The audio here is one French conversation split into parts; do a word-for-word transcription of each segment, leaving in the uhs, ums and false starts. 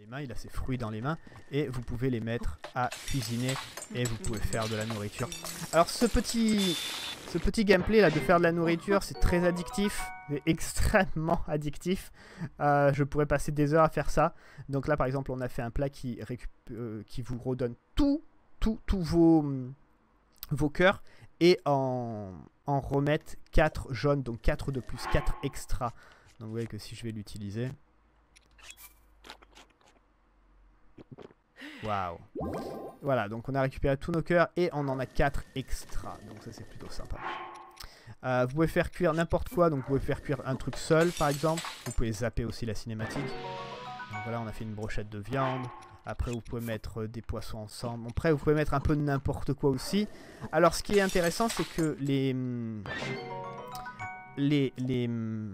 les mains, il a ses fruits dans les mains, et vous pouvez les mettre à cuisiner, et vous pouvez faire de la nourriture. Alors ce petit, ce petit gameplay là de faire de la nourriture, c'est très addictif, c'est extrêmement addictif. Euh, je pourrais passer des heures à faire ça. Donc là par exemple on a fait un plat qui, récup euh, qui vous redonne tout, tout, tous vos, vos cœurs, et en, en remettre quatre jaunes, donc quatre de plus, quatre extra. Donc vous voyez que si je vais l'utiliser... Waouh. Voilà, donc on a récupéré tous nos cœurs et on en a quatre extra. Donc ça c'est plutôt sympa. Euh, vous pouvez faire cuire n'importe quoi. Donc vous pouvez faire cuire un truc seul par exemple. Vous pouvez zapper aussi la cinématique. Donc voilà, on a fait une brochette de viande. Après vous pouvez mettre des poissons ensemble. Après vous pouvez mettre un peu de n'importe quoi aussi. Alors ce qui est intéressant c'est que les... Les... Les...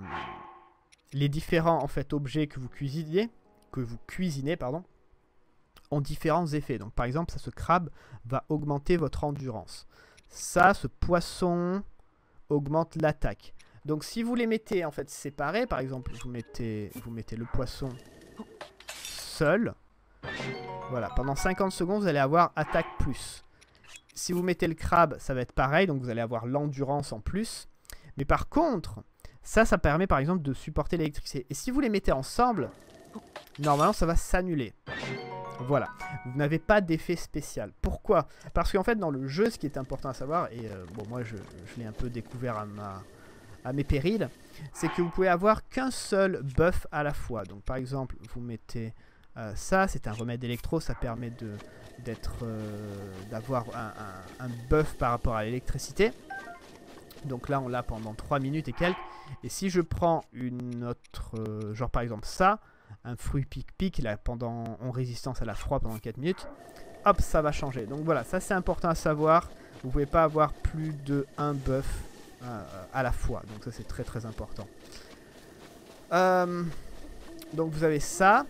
Les différents en fait objets que vous cuisinez, que vous cuisinez pardon, ont différents effets. Donc par exemple, ça, ce crabe va augmenter votre endurance. Ça, ce poisson augmente l'attaque. Donc si vous les mettez en fait séparés, par exemple, vous mettez, vous mettez le poisson seul. Voilà, pendant cinquante secondes, vous allez avoir attaque plus. Si vous mettez le crabe, ça va être pareil, donc vous allez avoir l'endurance en plus. Mais par contre, ça, ça permet par exemple de supporter l'électricité. Et si vous les mettez ensemble, normalement, ça va s'annuler. Voilà, vous n'avez pas d'effet spécial. Pourquoi? Parce qu'en fait, dans le jeu, ce qui est important à savoir, et euh, bon, moi, je, je l'ai un peu découvert à, ma, à mes périls, c'est que vous pouvez avoir qu'un seul buff à la fois. Donc, par exemple, vous mettez euh, ça, c'est un remède électro, ça permet de d'être, euh, d'avoir un, un, un buff par rapport à l'électricité. Donc là, on l'a pendant trois minutes et quelques. Et si je prends une autre, euh, genre par exemple ça, un fruit pic-pic, là, pendant, en résistance à la froid pendant quatre minutes, hop, ça va changer. Donc voilà, ça c'est important à savoir. Vous ne pouvez pas avoir plus de un buff euh, à la fois. Donc ça c'est très très important. Euh, donc vous avez ça.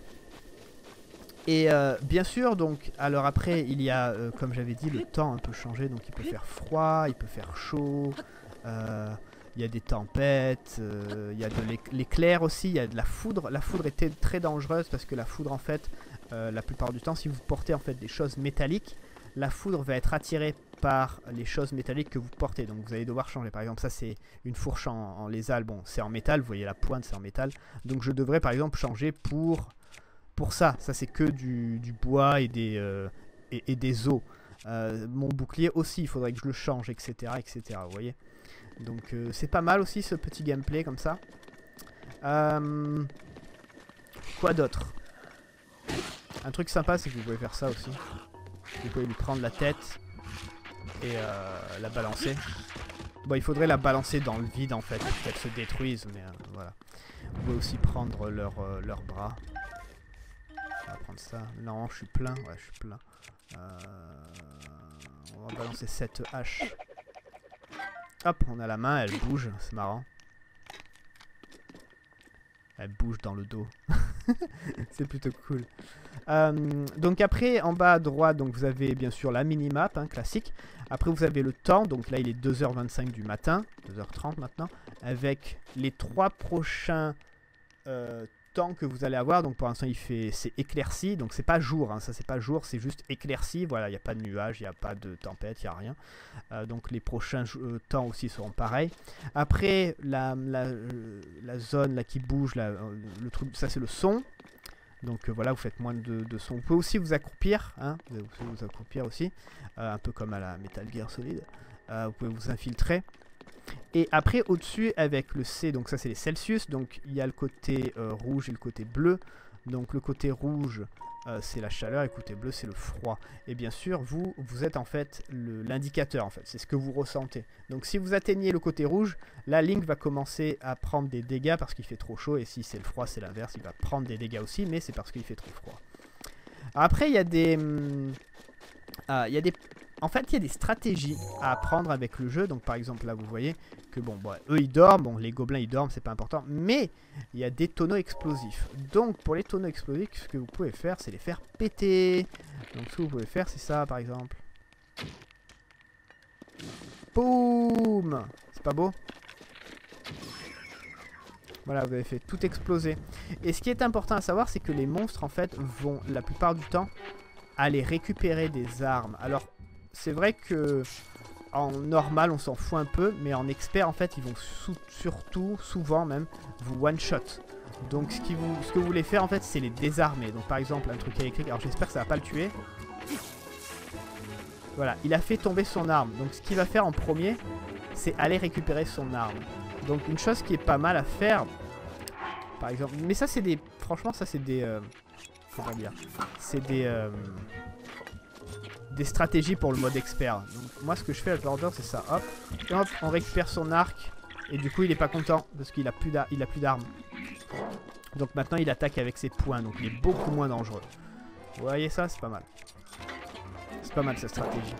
Et euh, bien sûr, donc, alors après, il y a, euh, comme j'avais dit, le temps un peu changé. Donc il peut faire froid, il peut faire chaud. Euh, il y a des tempêtes, euh, il y a de l'éclair aussi, il y a de la foudre. La foudre était très dangereuse parce que la foudre, en fait, euh, la plupart du temps, si vous portez en fait des choses métalliques, la foudre va être attirée par les choses métalliques que vous portez. Donc vous allez devoir changer. Par exemple, ça c'est une fourche en, en lézal. Bon, c'est en métal, vous voyez la pointe, c'est en métal. Donc je devrais par exemple changer pour, pour ça. Ça c'est que du, du bois et des, euh, et, et des os. Euh, mon bouclier aussi, il faudrait que je le change, et cetera et cetera. Vous voyez. Donc euh, c'est pas mal aussi ce petit gameplay comme ça. Euh, quoi d'autre? Un truc sympa c'est que vous pouvez faire ça aussi. Vous pouvez lui prendre la tête et euh, la balancer. Bon, il faudrait la balancer dans le vide en fait pour qu'elle se détruise, mais euh, voilà. Vous pouvez aussi prendre leur, euh, leur bras. On va prendre ça. Non, je suis plein. Ouais, je suis plein. Euh, on va balancer cette hache. Hop, on a la main, elle bouge, c'est marrant. Elle bouge dans le dos. C'est plutôt cool. Euh, donc après, en bas à droite, donc vous avez bien sûr la minimap, hein, classique. Après, vous avez le temps. Donc là, il est deux heures vingt-cinq du matin. deux heures trente maintenant. Avec les trois prochains euh, temps que vous allez avoir. Donc pour l'instant, il fait, c'est éclairci. Donc c'est pas jour. Hein, ça, c'est pas jour. C'est juste éclairci. Voilà, il n'y a pas de nuages. Il n'y a pas de tempête. Il n'y a rien. Euh, donc les prochains euh, temps aussi seront pareils. Après, la, la, euh, la zone là, qui bouge, là, le truc, ça c'est le son. Donc euh, voilà, vous faites moins de, de son. Vous pouvez aussi vous accroupir, hein, vous pouvez vous accroupir aussi, euh, un peu comme à la Metal Gear Solid. Euh, vous pouvez vous infiltrer. Et après, au-dessus, avec le C, donc ça c'est les Celsius, donc il y a le côté euh, rouge et le côté bleu. Donc le côté rouge, euh, c'est la chaleur, et le côté bleu, c'est le froid. Et bien sûr, vous, vous êtes en fait l'indicateur, en fait, c'est ce que vous ressentez. Donc si vous atteignez le côté rouge, là, Link va commencer à prendre des dégâts parce qu'il fait trop chaud, et si c'est le froid, c'est l'inverse, il va prendre des dégâts aussi, mais c'est parce qu'il fait trop froid. Après, il y a des... Hum, euh, il y a des... En fait, il y a des stratégies à apprendre avec le jeu. Donc, par exemple, là, vous voyez que, bon, bon eux, ils dorment. Bon, les gobelins, ils dorment, c'est pas important. Mais, il y a des tonneaux explosifs. Donc, pour les tonneaux explosifs, ce que vous pouvez faire, c'est les faire péter. Donc, ce que vous pouvez faire, c'est ça, par exemple. Boum! C'est pas beau? Voilà, vous avez fait tout exploser. Et ce qui est important à savoir, c'est que les monstres, en fait, vont la plupart du temps aller récupérer des armes. Alors, c'est vrai que en normal, on s'en fout un peu, mais en expert, en fait, ils vont sou surtout, souvent même, vous one-shot. Donc, ce, qui vous, ce que vous voulez faire, en fait, c'est les désarmer. Donc, par exemple, un truc électrique. Alors, j'espère que ça va pas le tuer. Voilà, il a fait tomber son arme. Donc, ce qu'il va faire en premier, c'est aller récupérer son arme. Donc une chose qui est pas mal à faire, par exemple, mais ça c'est des, franchement ça c'est des, euh, comment dire, c'est des, euh, des stratégies pour le mode expert. Donc moi ce que je fais à l'ordre c'est ça, hop, et hop, on récupère son arc, et du coup il est pas content, parce qu'il a plus d'armes. Donc maintenant il attaque avec ses poings, donc il est beaucoup moins dangereux. Vous voyez ça, c'est pas mal. C'est pas mal cette stratégie.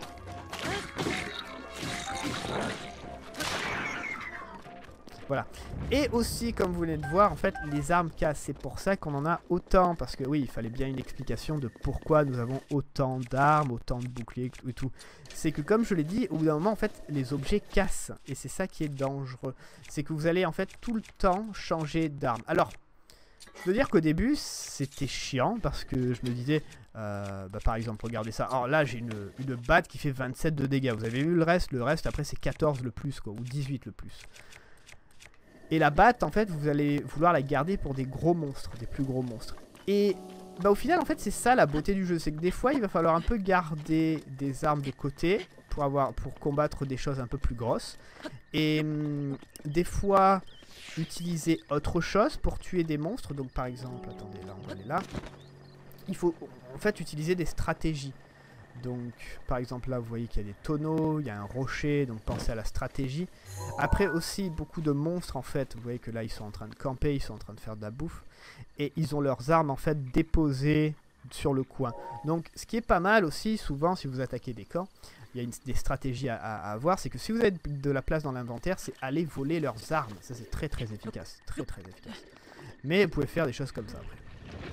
Voilà. Et aussi, comme vous venez de voir, en fait, les armes cassent. C'est pour ça qu'on en a autant. Parce que oui, il fallait bien une explication de pourquoi nous avons autant d'armes, autant de boucliers et tout. C'est que, comme je l'ai dit, au bout d'un moment, en fait, les objets cassent. Et c'est ça qui est dangereux. C'est que vous allez, en fait, tout le temps changer d'arme. Alors, je veux dire qu'au début, c'était chiant. Parce que je me disais, euh, bah, par exemple, regardez ça. Alors là, j'ai une, une batte qui fait vingt-sept de dégâts. Vous avez vu le reste? Le reste, après, c'est quatorze le plus, quoi. Ou dix-huit le plus. Et la batte, en fait, vous allez vouloir la garder pour des gros monstres, des plus gros monstres. Et bah, au final, en fait, c'est ça la beauté du jeu. C'est que des fois, il va falloir un peu garder des armes de côté pour, avoir, pour combattre des choses un peu plus grosses. Et hum, des fois, utiliser autre chose pour tuer des monstres. Donc par exemple, attendez, là, on va aller là. Il faut en fait utiliser des stratégies. Donc par exemple là vous voyez qu'il y a des tonneaux, il y a un rocher, donc pensez à la stratégie. Après aussi beaucoup de monstres en fait, vous voyez que là ils sont en train de camper, ils sont en train de faire de la bouffe. Et ils ont leurs armes en fait déposées sur le coin. Donc ce qui est pas mal aussi souvent si vous attaquez des camps, il y a une, des stratégies à, à, à avoir, c'est que si vous avez de la place dans l'inventaire, c'est aller voler leurs armes. Ça c'est très très efficace, très très efficace. Mais vous pouvez faire des choses comme ça après.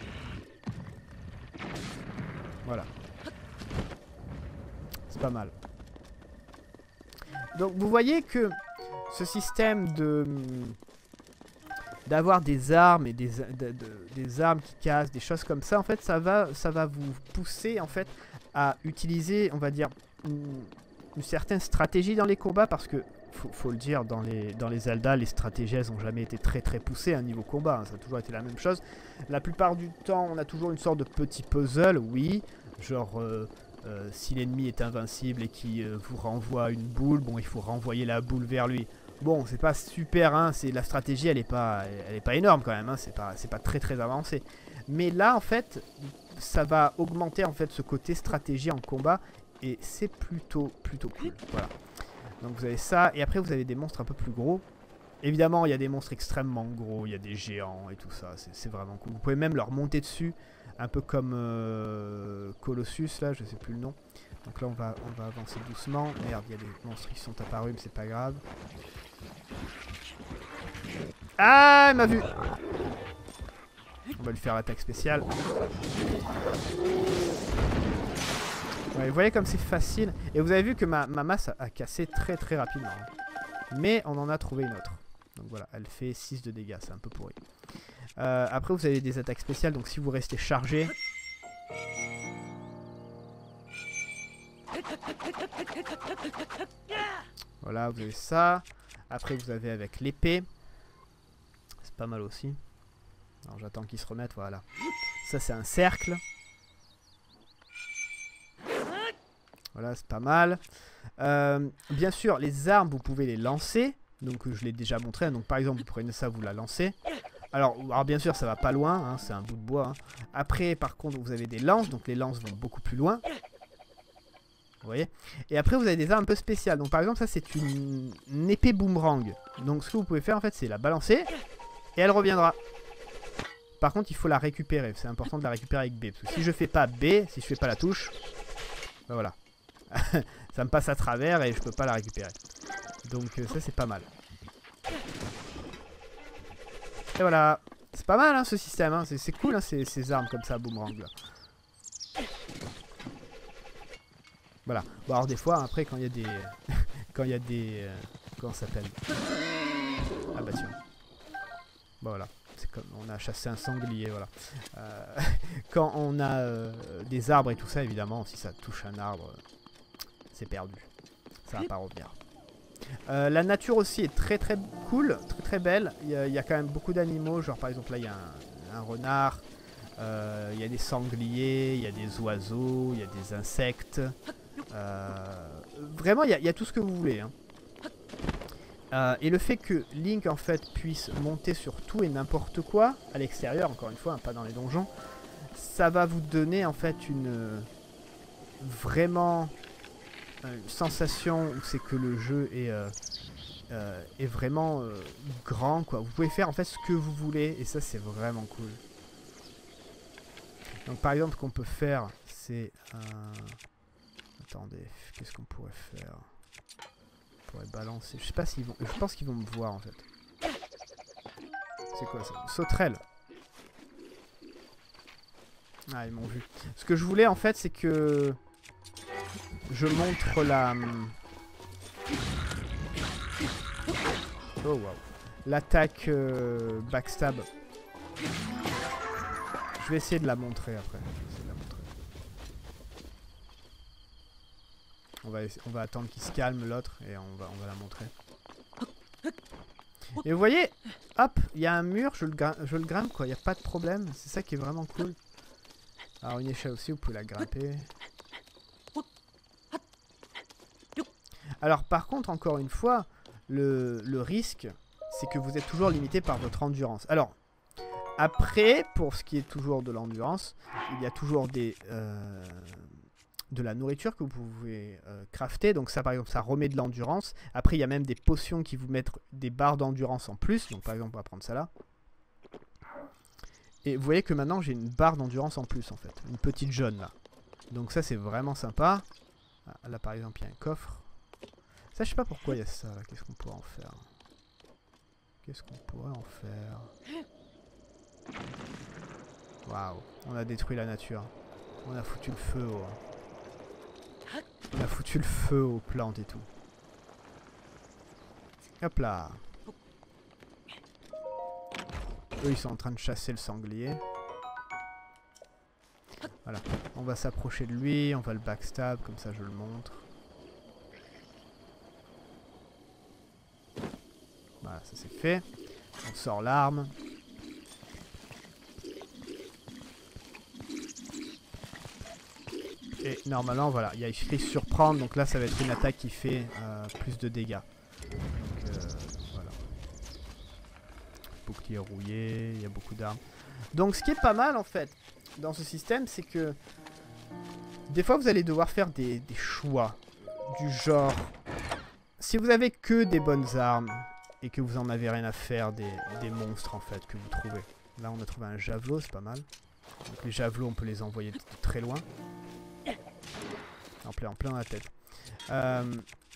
Voilà. C'est pas mal. Donc vous voyez que ce système de d'avoir des armes et des, de, de, des armes qui cassent, des choses comme ça, en fait, ça va, ça va vous pousser en fait à utiliser, on va dire, une, une certaine stratégie dans les combats, parce que faut, faut le dire, dans les, dans les Zelda, les stratégies elles n'ont jamais été très très poussées à niveau combat, hein, ça a toujours été la même chose. La plupart du temps, on a toujours une sorte de petit puzzle, oui, genre euh, euh, si l'ennemi est invincible et qui euh, vous renvoie une boule, bon, il faut renvoyer la boule vers lui. Bon, c'est pas super, hein, c'est la stratégie, elle est pas, elle est pas énorme quand même, hein, c'est pas, c'est pas très très avancé. Mais là, en fait, ça va augmenter en fait ce côté stratégie en combat et c'est plutôt plutôt cool. Voilà. Donc vous avez ça et après vous avez des monstres un peu plus gros. Évidemment, il y a des monstres extrêmement gros, il y a des géants et tout ça, c'est vraiment cool. Vous pouvez même leur monter dessus, un peu comme euh, Colossus là, je sais plus le nom. Donc là, on va, on va avancer doucement. Merde, il y a des monstres qui sont apparus, mais c'est pas grave. Ah, il m'a vu. On va lui faire l'attaque spéciale. Ouais, vous voyez comme c'est facile. Et vous avez vu que ma, ma masse a, a cassé très très rapidement. Mais on en a trouvé une autre. Donc voilà, elle fait six de dégâts, c'est un peu pourri. Euh, après, vous avez des attaques spéciales, donc si vous restez chargé... Voilà, vous avez ça. Après, vous avez avec l'épée. C'est pas mal aussi. Alors, j'attends qu'ils se remettent, voilà. Ça, c'est un cercle. Voilà, c'est pas mal. Euh, bien sûr, les armes, vous pouvez les lancer. Donc, je l'ai déjà montré. Donc, par exemple, vous prenez ça, vous la lancez. Alors, alors bien sûr, ça va pas loin. Hein, c'est un bout de bois. Hein. Après, par contre, vous avez des lances. Donc, les lances vont beaucoup plus loin. Vous voyez? Et après, vous avez des armes un peu spéciales. Donc, par exemple, ça, c'est une... une épée boomerang. Donc, ce que vous pouvez faire, en fait, c'est la balancer. Et elle reviendra. Par contre, il faut la récupérer. C'est important de la récupérer avec B. Parce que si je fais pas B, si je fais pas la touche, ben voilà. Ça me passe à travers et je peux pas la récupérer. Donc, euh, ça, c'est pas mal. Et voilà. C'est pas mal, hein, ce système. Hein. C'est cool, hein, ces, ces armes comme ça, boomerang, là. Voilà. Bon, alors des fois, après, quand il y a des... quand il y a des... Euh, comment ça s'appelle? Ah bah tiens. Bon, voilà. C'est comme on a chassé un sanglier, voilà. Euh, quand on a euh, des arbres et tout ça, évidemment, si ça touche un arbre, c'est perdu. Ça va pas revenir. Euh, la nature aussi est très très cool, très très belle. Il y a, il y a quand même beaucoup d'animaux, genre par exemple là il y a un, un renard, euh, il y a des sangliers, il y a des oiseaux, il y a des insectes. Euh, vraiment il y, a, il y a tout ce que vous voulez. Hein. Euh, et le fait que Link en fait puisse monter sur tout et n'importe quoi à l'extérieur, encore une fois, hein, pas dans les donjons, ça va vous donner en fait une euh, vraiment une sensation où c'est que le jeu est, euh, euh, est vraiment euh, grand quoi. Vous pouvez faire en fait ce que vous voulez et ça c'est vraiment cool. Donc par exemple ce qu'on peut faire c'est un... Attendez, qu'est-ce qu'on pourrait faire? On pourrait balancer. Je sais pas s'ils vont. Je pense qu'ils vont me voir en fait. C'est quoi ça? Sauterelle. Ah, ils m'ont vu. Ce que je voulais en fait, c'est que je montre la. Oh waouh. L'attaque euh, backstab. Je vais essayer de la montrer après. Je vais essayer de la montrer. On va, on va attendre qu'il se calme l'autre et on va, on va la montrer. Et vous voyez, hop, il y a un mur, je le, je le grimpe quoi, il n'y a pas de problème. C'est ça qui est vraiment cool. Alors une échelle aussi, vous pouvez la grimper. Alors par contre, encore une fois, le, le risque, c'est que vous êtes toujours limité par votre endurance. Alors, après, pour ce qui est toujours de l'endurance, il y a toujours des... Euh, de la nourriture que vous pouvez euh, crafter, donc ça par exemple ça remet de l'endurance. Après il y a même des potions qui vous mettent des barres d'endurance en plus, donc par exemple on va prendre ça là. Et vous voyez que maintenant j'ai une barre d'endurance en plus en fait, une petite jaune là. Donc ça c'est vraiment sympa. Ah, là par exemple il y a un coffre. Ça je sais pas pourquoi il y a ça là, qu'est-ce qu'on pourrait en faire? Qu'est-ce qu'on pourrait en faire? Waouh, on a détruit la nature. On a foutu le feu au... On a foutu le feu aux plantes et tout. Hop là. Eux ils sont en train de chasser le sanglier. Voilà. On va s'approcher de lui, on va le backstab, comme ça je le montre. Voilà, ça c'est fait. On sort l'arme. Et normalement, voilà, il y a écrit surprendre, donc là ça va être une attaque qui fait euh, plus de dégâts. Donc euh, voilà. Bouclier rouillé, il y a beaucoup d'armes. Donc ce qui est pas mal en fait dans ce système, c'est que des fois vous allez devoir faire des, des choix du genre, si vous avez que des bonnes armes et que vous en avez rien à faire des, des monstres en fait que vous trouvez. Là on a trouvé un javelot, c'est pas mal. Donc les javelots on peut les envoyer de, de très loin. En plein, en plein dans la tête. Euh...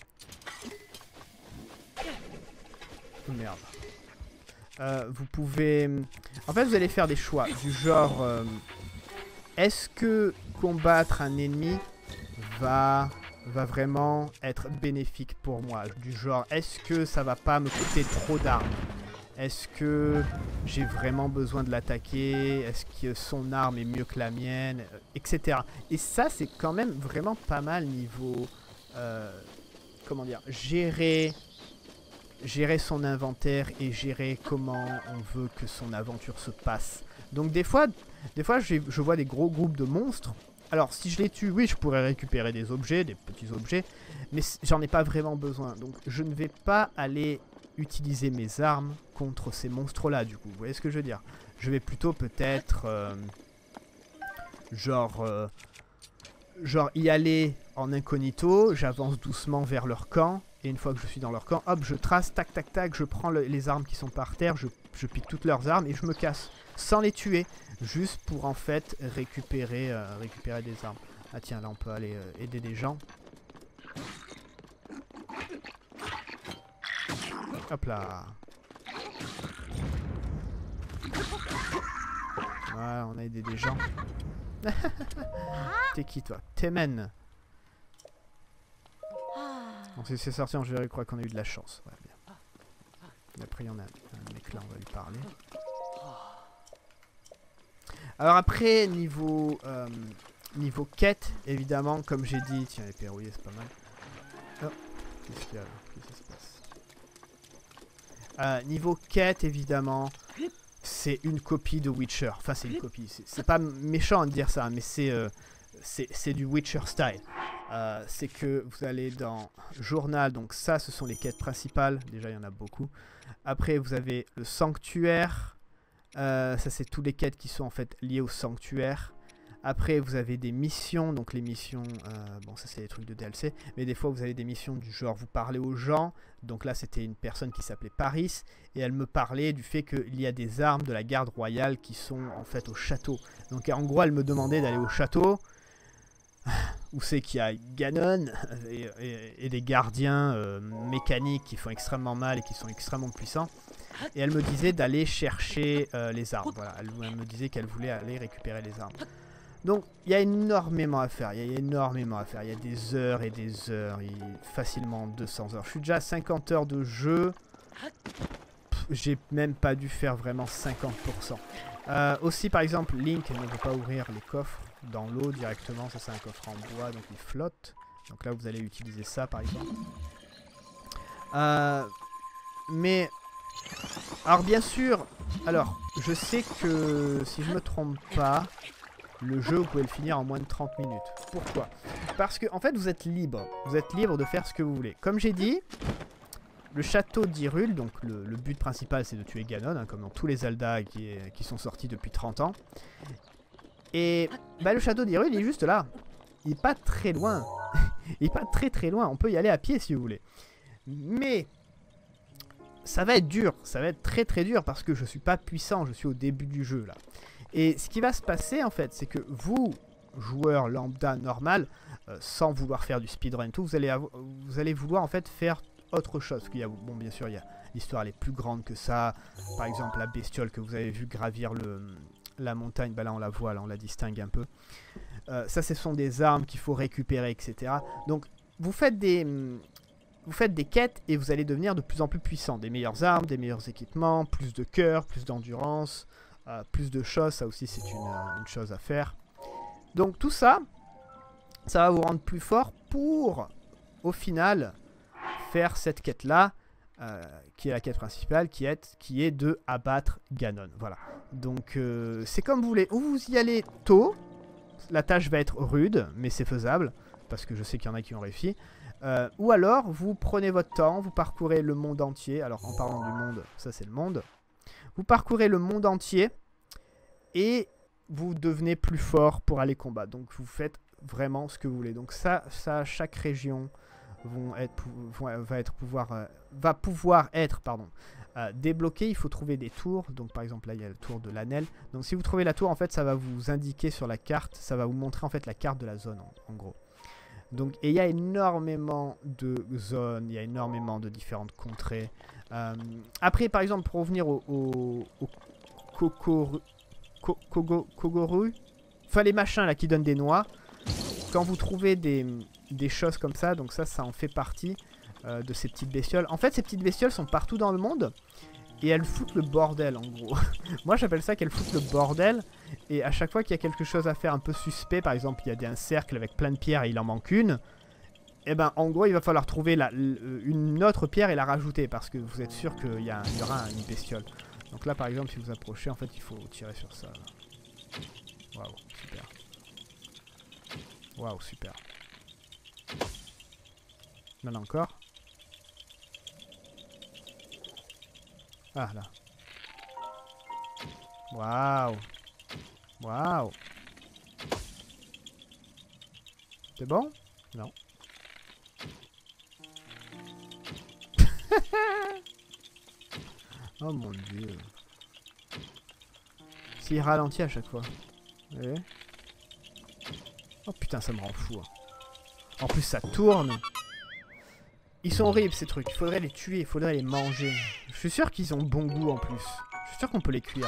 Oh, merde. Euh, vous pouvez... En fait, vous allez faire des choix du genre... Euh... Est-ce que combattre un ennemi va... va vraiment être bénéfique pour moi? Du genre, est-ce que ça va pas me coûter trop d'armes? Est-ce que j'ai vraiment besoin de l'attaquer? Est-ce que son arme est mieux que la mienne? Etc. Et ça, c'est quand même vraiment pas mal niveau... Euh, comment dire? Gérer, gérer son inventaire et gérer comment on veut que son aventure se passe. Donc des fois, des fois je vois des gros groupes de monstres. Alors si je les tue, oui, je pourrais récupérer des objets, des petits objets. Mais j'en ai pas vraiment besoin. Donc je ne vais pas aller... utiliser mes armes contre ces monstres là du coup, vous voyez ce que je veux dire? Je vais plutôt peut-être euh, genre euh, genre y aller en incognito, j'avance doucement vers leur camp et une fois que je suis dans leur camp, hop je trace, tac tac tac, je prends le, les armes qui sont par terre, je, je pique toutes leurs armes et je me casse sans les tuer, juste pour en fait récupérer, euh, récupérer des armes. Ah tiens, là on peut aller euh, aider des gens. Hop là. Voilà, on a aidé des gens. T'es qui toi? Temen. On s'est sorti en jeu, je crois qu'on a eu de la chance. Ouais, bien. Après, il y en a un mec là, on va lui parler. Alors après, niveau, euh, niveau quête, évidemment, comme j'ai dit... Tiens, les perrouillés, c'est pas mal. Oh, qu'est-ce qu'il y a là? Qu'est-ce qui se passe? euh, Niveau quête, évidemment, c'est une copie de Witcher. Enfin, c'est une copie. C'est pas méchant de dire ça, mais c'est euh, c'est du Witcher style. Euh, c'est que vous allez dans Journal, donc ça, ce sont les quêtes principales. Déjà, il y en a beaucoup. Après, vous avez le Sanctuaire. Euh, ça, c'est tous les quêtes qui sont en fait liées au Sanctuaire. Après, vous avez des missions. Donc, les missions, euh, bon, ça, c'est des trucs de D L C. Mais des fois, vous avez des missions du genre, vous parlez aux gens. Donc là, c'était une personne qui s'appelait Paris. Et elle me parlait du fait qu'il y a des armes de la garde royale qui sont en fait au château. Donc, en gros, elle me demandait d'aller au château. Où c'est qu'il y a Ganon et, et, et des gardiens euh, mécaniques qui font extrêmement mal et qui sont extrêmement puissants. Et elle me disait d'aller chercher euh, les armes. Voilà, elle, elle me disait qu'elle voulait aller récupérer les armes. Donc, il y a énormément à faire. Il y a énormément à faire. Il y a des heures et des heures. Il... Facilement deux cents heures. Je suis déjà à cinquante heures de jeu. J'ai même pas dû faire vraiment cinquante pour cent. Euh, aussi, par exemple, Link ne veut pas ouvrir les coffres dans l'eau directement. Ça, c'est un coffre en bois, donc il flotte. Donc là, vous allez utiliser ça, par exemple. Euh, mais... Alors bien sûr, alors je sais que si je me trompe pas, le jeu vous pouvez le finir en moins de trente minutes. Pourquoi? Parce que en fait vous êtes libre, vous êtes libre de faire ce que vous voulez. Comme j'ai dit, le château d'Hyrule, donc le, le but principal c'est de tuer Ganon, hein, comme dans tous les Zelda qui, est, qui sont sortis depuis trente ans. Et bah, le château d'Hyrule il est juste là, il est pas très loin, il est pas très très loin, on peut y aller à pied si vous voulez. Mais... ça va être dur, ça va être très très dur parce que je suis pas puissant, je suis au début du jeu là. Et ce qui va se passer en fait, c'est que vous, joueur lambda normal, euh, sans vouloir faire du speedrun et tout, vous allez, vous allez vouloir en fait faire autre chose. Parce qu'il y a, bon bien sûr, il y a l'histoire elle est plus grande que ça. Par exemple la bestiole que vous avez vu gravir le, la montagne, bah là on la voit, là on la distingue un peu. Euh, ça ce sont des armes qu'il faut récupérer, et cetera. Donc vous faites des... Vous faites des quêtes et vous allez devenir de plus en plus puissant. Des meilleures armes, des meilleurs équipements, plus de cœur, plus d'endurance, euh, plus de choses. Ça aussi, c'est une, euh, une chose à faire. Donc tout ça, ça va vous rendre plus fort pour, au final, faire cette quête-là, euh, qui est la quête principale, qui est, qui est de abattre Ganon. Voilà. Donc euh, c'est comme vous voulez. Ou vous y allez tôt, la tâche va être rude, mais c'est faisable, parce que je sais qu'il y en a qui ont réussi. Euh, ou alors, vous prenez votre temps, vous parcourez le monde entier. Alors, en parlant du monde, ça c'est le monde. Vous parcourez le monde entier et vous devenez plus fort pour aller combattre. Donc, vous faites vraiment ce que vous voulez. Donc, ça, ça chaque région vont être, vont, va, être pouvoir, euh, va pouvoir être pardon, euh, débloquée. Il faut trouver des tours. Donc, par exemple, là, il y a le tour de l'Anel. Donc, si vous trouvez la tour, en fait, ça va vous indiquer sur la carte. Ça va vous montrer, en fait, la carte de la zone, en, en gros. Donc, et il y a énormément de zones, il y a énormément de différentes contrées. Euh, après, par exemple, pour revenir au, au, au Kokoru, Ko, Kogo, Kogoru, enfin les machins là qui donnent des noix, quand vous trouvez des, des choses comme ça, donc ça, ça en fait partie euh, de ces petites bestioles. En fait, ces petites bestioles sont partout dans le monde et elles foutent le bordel en gros. Moi, j'appelle ça qu'elles foutent le bordel. Et à chaque fois qu'il y a quelque chose à faire un peu suspect, par exemple, il y a un cercle avec plein de pierres et il en manque une, et ben en gros, il va falloir trouver la, une autre pierre et la rajouter parce que vous êtes sûr qu'il y, y aura une bestiole. Donc là, par exemple, si vous approchez, en fait, il faut tirer sur ça. Waouh, super. Waouh, super. Là, là encore. Ah, là. Waouh. Waouh. C'est bon? Non. Oh mon dieu. S'il ralentit à chaque fois. Ouais. Oh putain, ça me rend fou. Hein. En plus, ça tourne. Ils sont horribles ces trucs. Il faudrait les tuer, il faudrait les manger. Je suis sûr qu'ils ont bon goût en plus. Je suis sûr qu'on peut les cuire.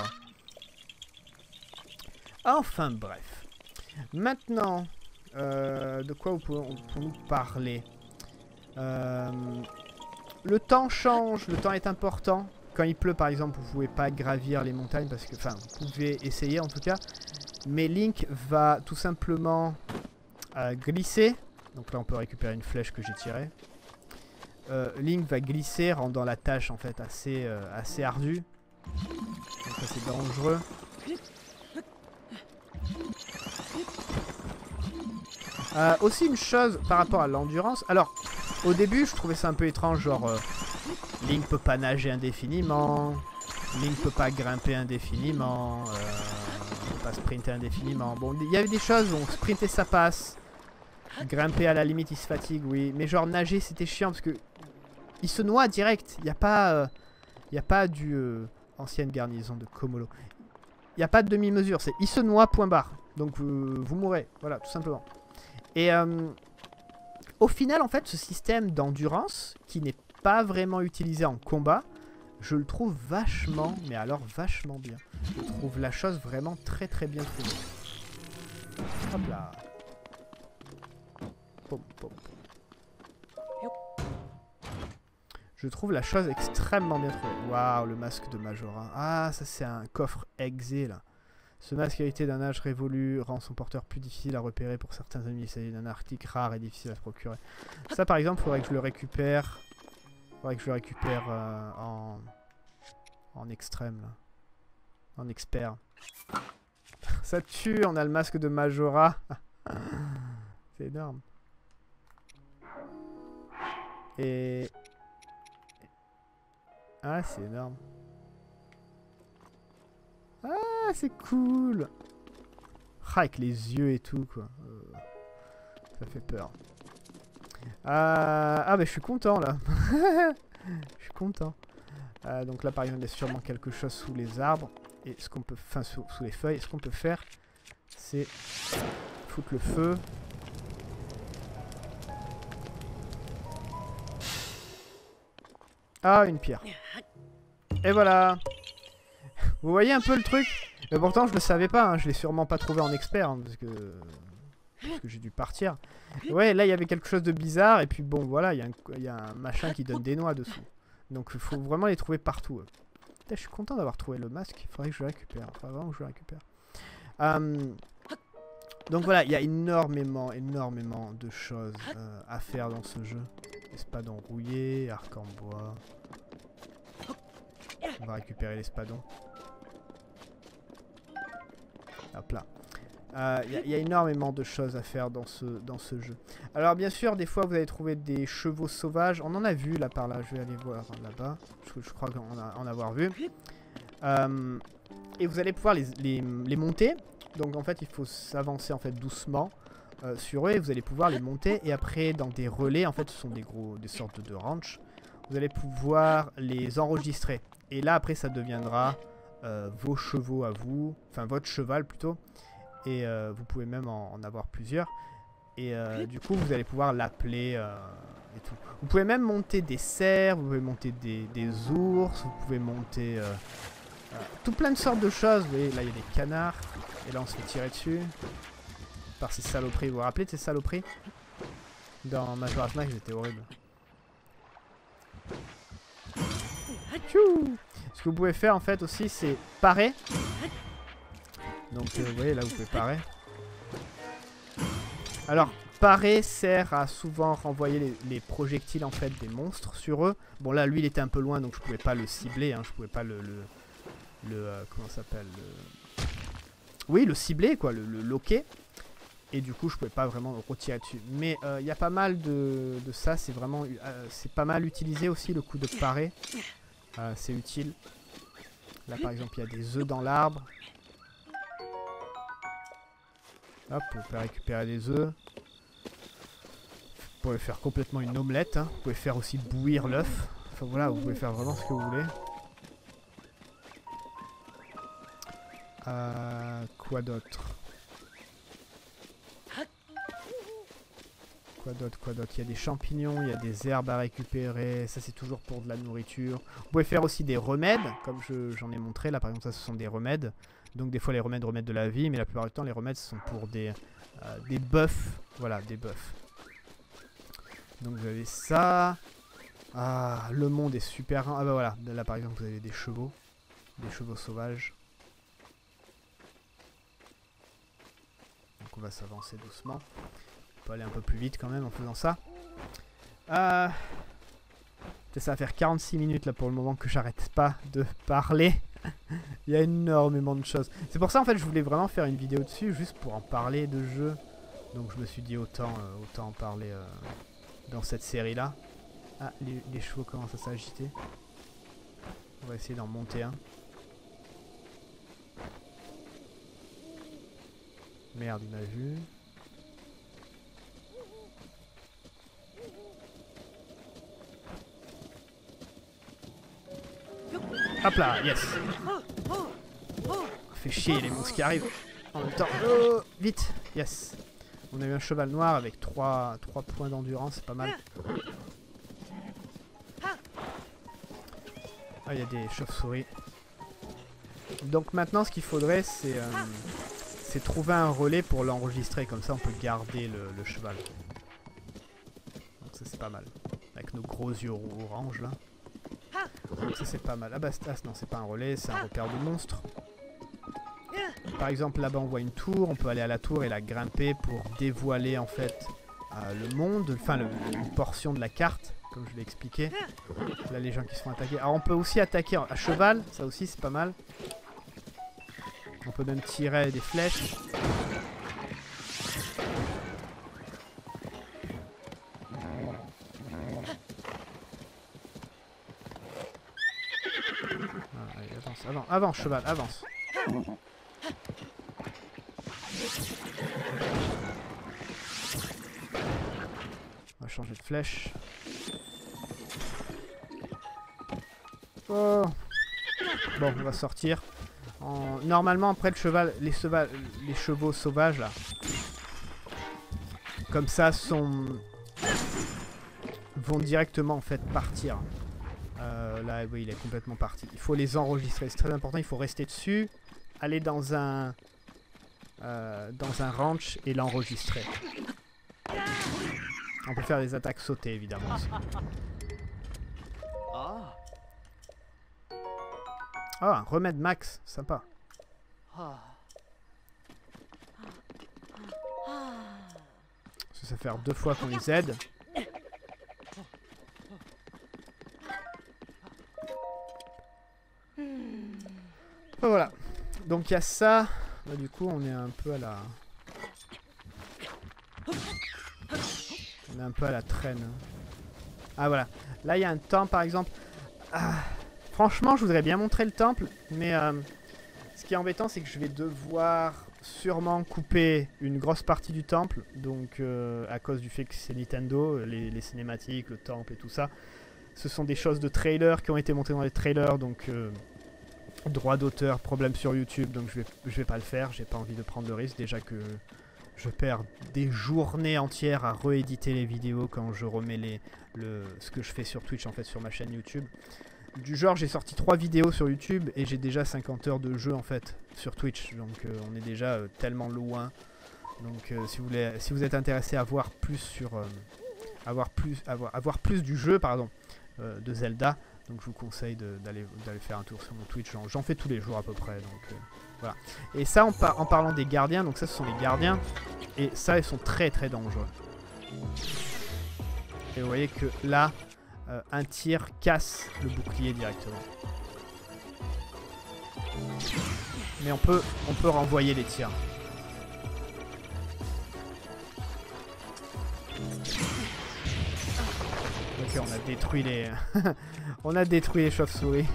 Enfin bref. Maintenant, euh, de quoi on peut, on peut nous parler euh, le temps change, le temps est important. quand il pleut par exemple, vous pouvez pas gravir les montagnes parce que, enfin, vous pouvez essayer en tout cas. Mais Link va tout simplement euh, glisser. Donc là, on peut récupérer une flèche que j'ai tirée. Euh, Link va glisser, rendant la tâche en fait assez, euh, assez ardue. Donc ça, c'est dangereux. Euh, aussi une chose par rapport à l'endurance. Alors, au début, je trouvais ça un peu étrange, genre euh, Link peut pas nager indéfiniment, Link peut pas grimper indéfiniment, euh, peut pas sprinter indéfiniment. Bon, il y avait des choses où on sprinter ça passe, grimper à la limite il se fatigue, oui, mais genre nager c'était chiant parce que il se noie direct. Il n'y a pas, euh, il y a pas du euh, ancienne garnison de Komolo. Il n'y a pas de demi-mesure, c'est il se noie point barre. Donc euh, vous mourrez, voilà, tout simplement. Et euh, au final, en fait, ce système d'endurance, qui n'est pas vraiment utilisé en combat, je le trouve vachement, mais alors vachement bien. Je trouve la chose vraiment très très bien trouvée. Hop là. Pom, pom, pom. Je trouve la chose extrêmement bien trouvée. Waouh, le masque de Majora. Ah, ça c'est un coffre exé là. Ce masque hérité d'un âge révolu rend son porteur plus difficile à repérer pour certains ennemis. Il s'agit d'un article rare et difficile à se procurer. Ça par exemple, il faudrait que je le récupère. Il faudrait que je le récupère euh, en... en extrême là. En expert. Ça tue, on a le masque de Majora. C'est énorme. Et... Ah, c'est énorme. Ah, c'est cool. Ah, avec les yeux et tout, quoi. Euh, ça fait peur. Euh, ah, bah, je suis content, là. Je suis content. Euh, donc là, par exemple, il y a sûrement quelque chose sous les arbres. Et ce qu'on peut... Enfin, sous, sous les feuilles. Et ce qu'on peut faire, c'est foutre le feu. Ah, une pierre. Et voilà. Vous voyez un peu le truc? Mais pourtant je le savais pas, hein. Je l'ai sûrement pas trouvé en expert, hein, parce que, parce que j'ai dû partir. Ouais, là il y avait quelque chose de bizarre, et puis bon voilà, il y, y a un machin qui donne des noix dessous. Donc il faut vraiment les trouver partout. Putain, je suis content d'avoir trouvé le masque, il faudrait que je le récupère, il faudrait vraiment que je le récupère. Um, donc voilà, il y a énormément, énormément de choses euh, à faire dans ce jeu. Espadon rouillé, arc en bois. On va récupérer l'espadon. Hop là. Il euh, y, y a énormément de choses à faire dans ce, dans ce jeu. Alors bien sûr, des fois vous allez trouver des chevaux sauvages. On en a vu là par là, je vais aller voir là-bas. Je, je crois qu'on a en avoir vu. Euh, et vous allez pouvoir les, les, les monter. Donc en fait, il faut s'avancer en fait doucement euh, sur eux. Et vous allez pouvoir les monter. Et après, dans des relais, en fait, ce sont des, gros, des sortes de ranch. Vous allez pouvoir les enregistrer. Et là, après, ça deviendra euh, vos chevaux à vous. Enfin, votre cheval plutôt. Et euh, vous pouvez même en, en avoir plusieurs. Et euh, du coup, vous allez pouvoir l'appeler euh, et tout. Vous pouvez même monter des cerfs, vous pouvez monter des, des ours, vous pouvez monter euh, euh, tout plein de sortes de choses. Vous voyez, là, il y a des canards. Et là, on se fait tirer dessus par ces saloperies. Vous vous rappelez de ces saloperies? Dans Majora's Mask, c'était horrible. Tchou! Ce que vous pouvez faire, en fait, aussi, c'est parer. Donc euh, vous voyez là vous pouvez parer. Alors parer sert à souvent renvoyer les, les projectiles en fait des monstres sur eux. Bon là lui il était un peu loin donc je pouvais pas le cibler, hein, je pouvais pas le... le, le euh, comment ça s'appelle le... Oui le cibler quoi, le, le loquer. Et du coup je pouvais pas vraiment retirer dessus. Mais il euh, y a pas mal de, de ça, c'est vraiment... Euh, c'est pas mal utilisé aussi le coup de parer. Euh, c'est utile. Là par exemple il y a des œufs dans l'arbre. Hop, vous pouvez récupérer des œufs. Vous pouvez faire complètement une omelette. Hein. Vous pouvez faire aussi bouillir l'œuf. Enfin voilà, vous pouvez faire vraiment ce que vous voulez. Euh, quoi d'autre? Quoi d'autre, quoi d'autre? Il y a des champignons, il y a des herbes à récupérer. Ça c'est toujours pour de la nourriture. Vous pouvez faire aussi des remèdes, comme j'en ai montré. Là par exemple, ça ce sont des remèdes. Donc des fois les remèdes remettent de la vie, mais la plupart du temps les remèdes sont pour des, euh, des buffs. Voilà, des buffs. Donc vous avez ça. Ah, le monde est super... Ah bah voilà, là par exemple vous avez des chevaux. Des chevaux sauvages. Donc on va s'avancer doucement. On peut aller un peu plus vite quand même en faisant ça. Euh... Ça va faire quarante-six minutes là pour le moment que j'arrête pas de parler. Il y a énormément de choses. C'est pour ça en fait je voulais vraiment faire une vidéo dessus juste pour en parler de jeu. Donc je me suis dit autant, euh, autant en parler euh, dans cette série là. Ah, les, les chevaux commencent à s'agiter. On va essayer d'en monter un. Merde, il m'a vu. Hop là, yes. Fait chier les monstres qui arrivent en même temps. Oh, vite, yes. On a eu un cheval noir avec trois points d'endurance, c'est pas mal. Ah, il y a des chauves-souris. Donc maintenant, ce qu'il faudrait, c'est euh, c'est trouver un relais pour l'enregistrer. Comme ça, on peut garder le, le cheval. Donc ça, c'est pas mal. Avec nos gros yeux orange, là. Donc ça, c'est pas mal. Ah bah, ah, non, c'est pas un relais, c'est un repère de monstres. Par exemple, là-bas, on voit une tour. On peut aller à la tour et la grimper pour dévoiler, en fait, euh, le monde. Enfin, le, une portion de la carte, comme je l'ai expliqué. Là, les gens qui se font attaquer. Alors, on peut aussi attaquer à cheval. Ça aussi, c'est pas mal. On peut même tirer des flèches. Ah, allez, avance, avance, avance, cheval, avance. On va changer de flèche. Oh. Bon, on va sortir. En... Normalement, après le cheval, les, cheval... les chevaux sauvages là, comme ça, sont vont directement en fait partir. Euh, là, oui, il est complètement parti. Il faut les enregistrer, c'est très important. Il faut rester dessus, aller dans un euh, dans un ranch et l'enregistrer. On peut faire des attaques sautées évidemment aussi. Ah, un remède max, sympa. Ça, ça fait deux fois qu'on les aide. Oh, voilà. Donc il y a ça. Là, du coup, on est un peu à la... On est un peu à la traîne. Ah, voilà. Là, il y a un temple, par exemple. Ah... Franchement, je voudrais bien montrer le temple, mais euh, ce qui est embêtant, c'est que je vais devoir sûrement couper une grosse partie du temple, donc euh, à cause du fait que c'est Nintendo, les, les cinématiques, le temple et tout ça. Ce sont des choses de trailers qui ont été montées dans les trailers, donc euh, droit d'auteur, problème sur YouTube, donc je vais, je vais pas le faire, j'ai pas envie de prendre le risque, déjà que je perds des journées entières à rééditer les vidéos quand je remets les, le, ce que je fais sur Twitch, en fait, sur ma chaîne YouTube. Du genre, j'ai sorti trois vidéos sur YouTube et j'ai déjà cinquante heures de jeu en fait sur Twitch. Donc euh, on est déjà euh, tellement loin. Donc euh, si, vous voulez, si vous êtes intéressé à voir plus sur... Euh, avoir plus, avoir, avoir plus du jeu, pardon, euh, de Zelda, donc je vous conseille d'aller faire un tour sur mon Twitch. J'en fais tous les jours à peu près. Donc euh, voilà. Et ça en, par, en parlant des gardiens, donc ça ce sont les gardiens. Et ça, ils sont très très dangereux. Et vous voyez que là... Euh, un tir casse le bouclier directement. Mais on peut, on peut renvoyer les tirs. Ok, on a détruit les... on a détruit les chauves-souris.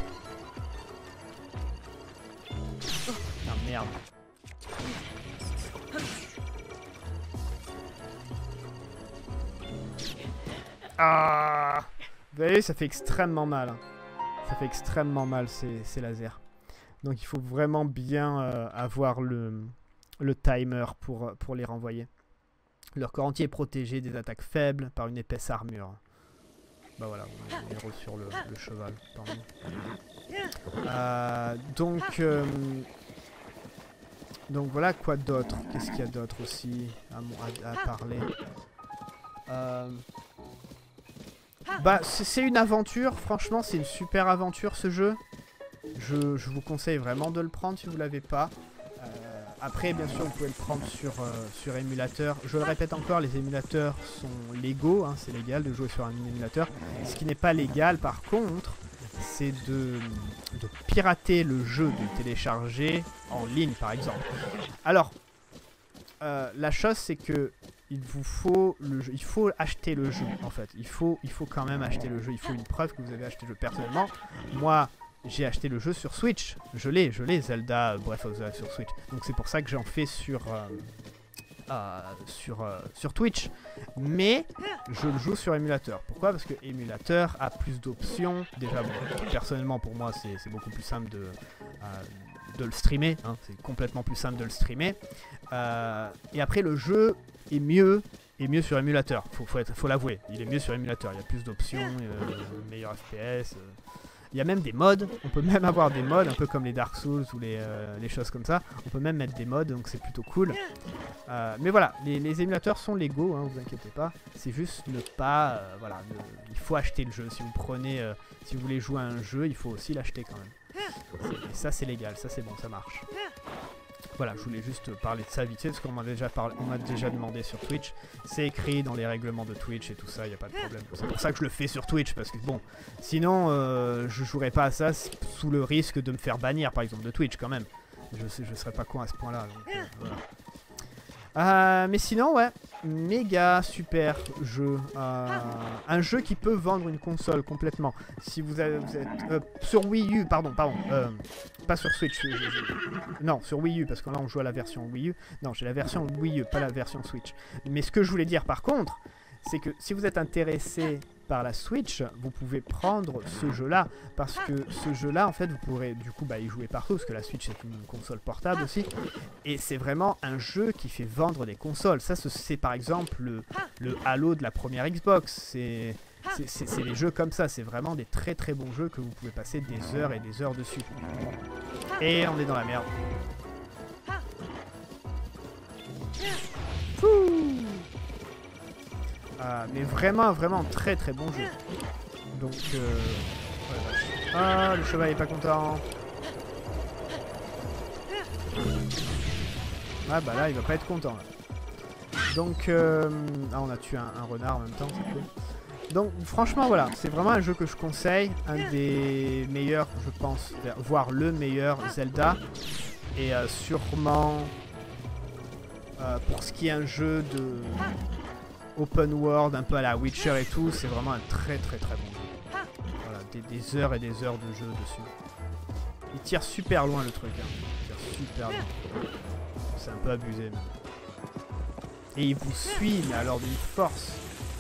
Ah merde. Ah! Vous voyez, ça fait extrêmement mal. Hein. Ça fait extrêmement mal ces, ces lasers. Donc il faut vraiment bien euh, avoir le, le timer pour, pour les renvoyer. Leur corps entier est protégé des attaques faibles par une épaisse armure. Bah voilà, on est sur le, le cheval. Euh, donc, euh, donc voilà, quoi d'autre? Qu'est-ce qu'il y a d'autre aussi à, à, à parler euh, Bah, c'est une aventure. Franchement, c'est une super aventure, ce jeu. Je, je vous conseille vraiment de le prendre si vous l'avez pas. Euh, après, bien sûr, vous pouvez le prendre sur, euh, sur émulateur. Je le répète encore, les émulateurs sont légaux. Hein, c'est légal de jouer sur un émulateur. Ce qui n'est pas légal, par contre, c'est de, de pirater le jeu, de le télécharger en ligne, par exemple. Alors, euh, la chose, c'est que il vous faut le jeu, il faut acheter le jeu, en fait. Il faut, il faut quand même acheter le jeu. Il faut une preuve que vous avez acheté le jeu. Personnellement, moi, j'ai acheté le jeu sur Switch. Je l'ai, je l'ai, Zelda Breath of the Wild sur Switch. Donc c'est pour ça que j'en fais sur, euh, euh, sur, euh, sur Twitch. Mais je le joue sur émulateur. Pourquoi? Parce que émulateur a plus d'options. Déjà, bon, personnellement, pour moi, c'est beaucoup plus simple de, euh, de le streamer. Hein. C'est complètement plus simple de le streamer. Euh, et après, le jeu est mieux. est mieux sur émulateur. Faut, faut, faut l'avouer. Il est mieux sur émulateur. Il y a plus d'options, euh, meilleur F P S. Euh. Il y a même des mods, on peut même avoir des mods, un peu comme les Dark Souls ou les, euh, les choses comme ça. On peut même mettre des mods, donc c'est plutôt cool. Euh, mais voilà, les, les émulateurs sont légaux, hein, vous inquiétez pas. C'est juste ne pas... Euh, voilà, ne, il faut acheter le jeu. Si vous prenez... Euh, si vous voulez jouer à un jeu, il faut aussi l'acheter quand même. Et ça, c'est légal, ça c'est bon, ça marche. Voilà, je voulais juste parler de ça vite fait, parce qu'on m'a déjà, parlé, on m'a déjà demandé sur Twitch. C'est écrit dans les règlements de Twitch et tout ça, il n'y a pas de problème. C'est pour ça que je le fais sur Twitch, parce que bon, sinon, euh, je jouerais pas à ça sous le risque de me faire bannir, par exemple, de Twitch quand même. Je sais, je serais pas con à ce point-là. Euh, voilà. Euh, mais sinon, ouais, méga super jeu. Euh, un jeu qui peut vendre une console complètement. Si vous, avez, vous êtes euh, sur Wii U, pardon, pardon, euh, pas sur Switch. Je, je, je, non, sur Wii U, parce que là on joue à la version Wii U. Non, j'ai la version Wii U, pas la version Switch. Mais ce que je voulais dire par contre, c'est que si vous êtes intéressé par la Switch, vous pouvez prendre ce jeu-là, parce que ce jeu-là, en fait, vous pourrez du coup bah, y jouer partout, parce que la Switch est une console portable aussi, et c'est vraiment un jeu qui fait vendre des consoles. Ça, c'est par exemple le, le Halo de la première Xbox. C'est les jeux comme ça, c'est vraiment des très très bons jeux que vous pouvez passer des heures et des heures dessus. Et on est dans la merde. Fouh. Euh, mais vraiment, vraiment très très bon jeu. Donc, euh... ouais, ah, le cheval est pas content. Ah bah là, il va pas être content. Là. Donc, euh... ah, on a tué un, un renard en même temps, c'est cool. Donc, franchement, voilà, c'est vraiment un jeu que je conseille. Un des meilleurs, je pense, voire le meilleur Zelda. Et euh, sûrement, euh, pour ce qui est un jeu de... open world, un peu à la Witcher et tout, c'est vraiment un très très très bon jeu. Voilà, des, des heures et des heures de jeu dessus. Il tire super loin le truc, hein. Il tire super loin. C'est un peu abusé même. Et il vous suit, mais alors d'une force.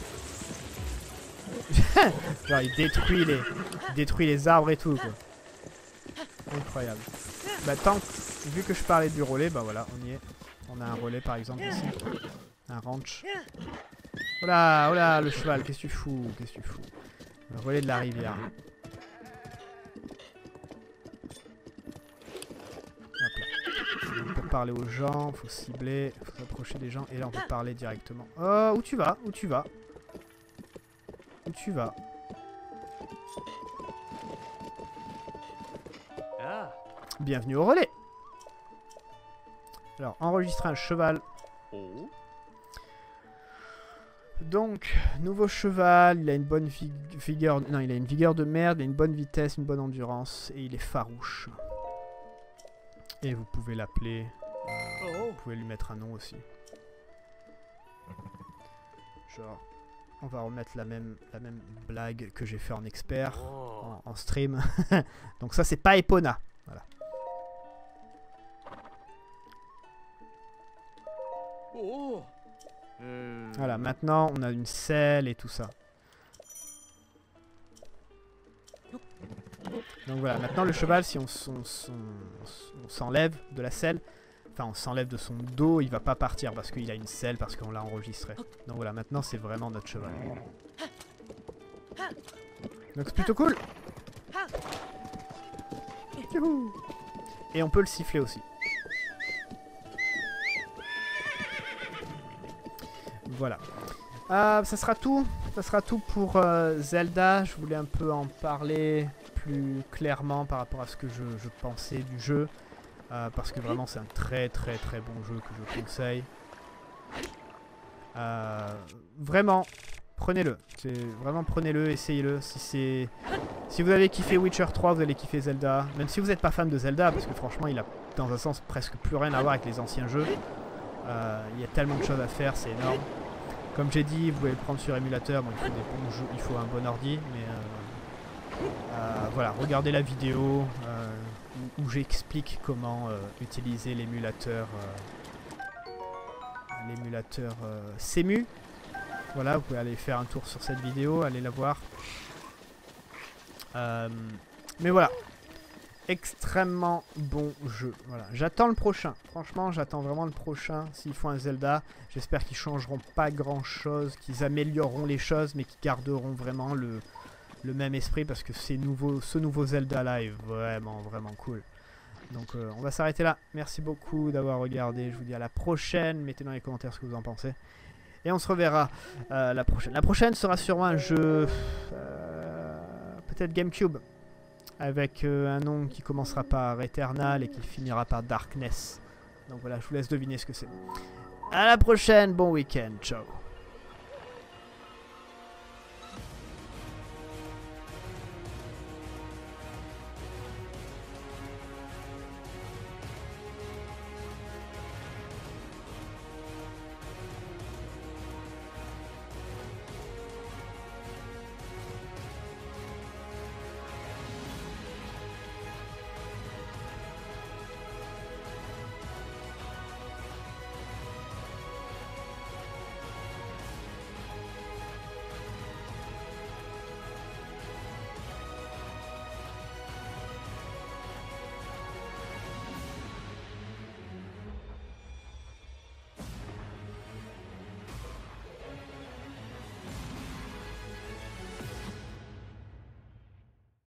Genre il détruit les, il détruit les arbres et tout quoi. Incroyable. Bah tant que, vu que je parlais du relais, bah voilà, on y est. On a un relais par exemple ici. Un ranch. Oh là, oh là, le cheval, qu'est-ce que tu fous? Qu'est-ce que tu fous? Le relais de la rivière. Hop là. Donc, pour parler aux gens, faut cibler, faut s'approcher des gens, et là on peut parler directement. Oh, où tu vas? Où tu vas? Où tu vas? Bienvenue au relais. Alors, enregistrer un cheval. Donc, nouveau cheval, il a une bonne vigueur, non, il a une vigueur de merde, il a une bonne vitesse, une bonne endurance, et il est farouche. Et vous pouvez l'appeler, euh, vous pouvez lui mettre un nom aussi. Genre, on va remettre la même, la même blague que j'ai fait en expert, en, en stream. Donc ça, c'est pas Epona, voilà. Voilà, maintenant on a une selle et tout ça. Donc voilà, maintenant le cheval, si on s'enlève de la selle, enfin on s'enlève de son dos, il va pas partir parce qu'il a une selle, parce qu'on l'a enregistré. Donc voilà, maintenant c'est vraiment notre cheval. Donc c'est plutôt cool. Youhou. Et on peut le siffler aussi. Voilà. Euh, ça sera tout. Ça sera tout pour euh, Zelda. Je voulais un peu en parler plus clairement par rapport à ce que je, je pensais du jeu. Euh, parce que vraiment c'est un très très très bon jeu que je conseille. Euh, vraiment, prenez-le. Vraiment prenez-le, essayez-le. Si c'est, si vous avez kiffé Witcher trois, vous allez kiffer Zelda. Même si vous n'êtes pas fan de Zelda, parce que franchement il a dans un sens presque plus rien à voir avec les anciens jeux. Euh, il y a tellement de choses à faire, c'est énorme. Comme j'ai dit, vous pouvez le prendre sur émulateur. Bon, il faut des bons jeux, il faut un bon ordi, mais euh, euh, voilà, regardez la vidéo euh, où, où j'explique comment euh, utiliser l'émulateur, euh, l'émulateur euh, C E M U. Voilà, vous pouvez aller faire un tour sur cette vidéo, allez la voir. Euh, mais voilà, extrêmement bon jeu. Voilà, j'attends le prochain. Franchement, j'attends vraiment le prochain. S'ils font un Zelda, j'espère qu'ils changeront pas grand chose, qu'ils amélioreront les choses, mais qu'ils garderont vraiment le, le même esprit parce que ces nouveaux, ce nouveau Zelda là est vraiment vraiment cool. Donc euh, on va s'arrêter là. Merci beaucoup d'avoir regardé. Je vous dis à la prochaine. Mettez dans les commentaires ce que vous en pensez. Et on se reverra euh, la prochaine. La prochaine sera sûrement un jeu euh, peut-être GameCube. Avec euh, un nom qui commencera par Eternal et qui finira par Darkness. Donc voilà, je vous laisse deviner ce que c'est. À la prochaine, bon week-end, ciao.